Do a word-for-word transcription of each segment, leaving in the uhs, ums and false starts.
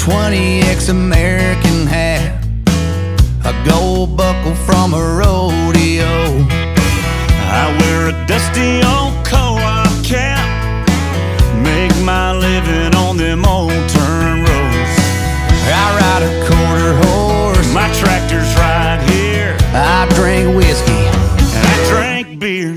twenty X American hat, a gold buckle from a rodeo. I wear a dusty old co-op cap, make my living on them old turn roads. I ride a quarter horse, my tractor's right here. I drink whiskey, and I drank beer.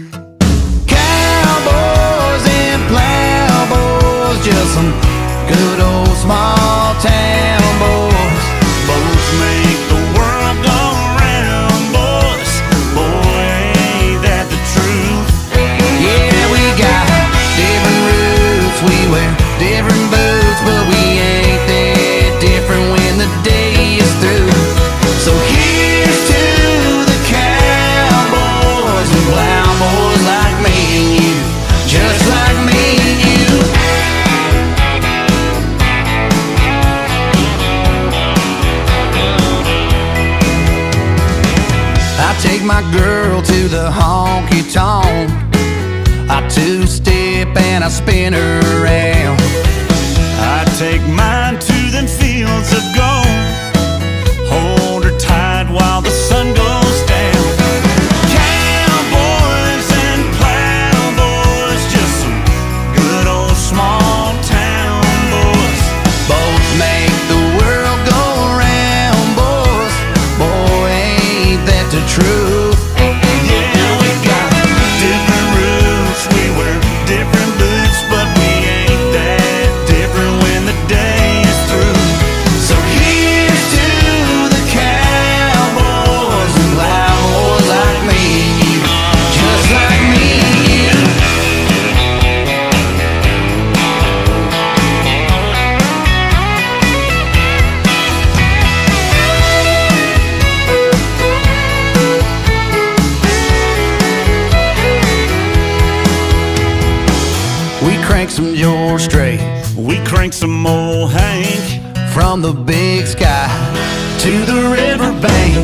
Cowboys and Plowboys, just some good old small town boys. Boats make the world go round, boys. Boy, ain't that the truth? Yeah, we got different roots, we wear different boots, but we ain't that different when the day is through. So here's to the cowboys and plowboys like me and you, just like me and you. I take my girl to the honky tonk, I two-step and I spin her around. I take mine to them fields of gold, hold her tight while the sun goes down. Cowboys and plowboys, just some good old small town boys. Both make the world go round, boys. Boy, ain't that the truth? Yeah, we got different roots, we wear different boots, but we ain't that different when the day is through. So here's to the cowboys and plowboys like me and you, just like me and you. We crank some George straight We crank some old Hank, from the big sky to the riverbank.